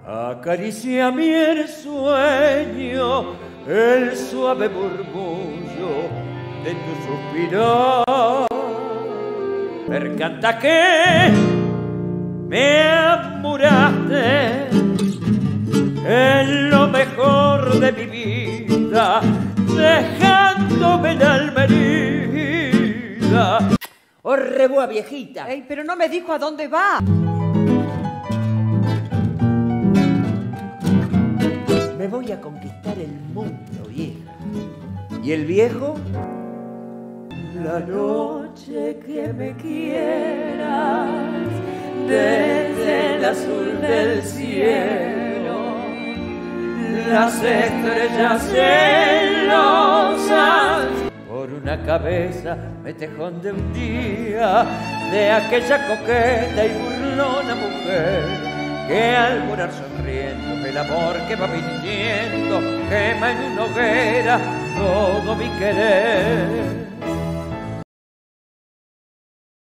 Acaricia mi el sueño, el suave murmullo de tu suspirar. Percanta que me amuraste en lo mejor de mi vida, dejándome el alma herida. ¡Oh, reboa, viejita! Ey, pero no me dijo a dónde va. Me voy a conquistar el mundo, vieja. ¿Y el viejo? La noche que me quieras desde el azul del cielo, las estrellas celosas por una cabeza me tejón de un día de aquella coqueta y burlona mujer que al morar sonriendo el amor que va mintiendo quema en una hoguera todo mi querer.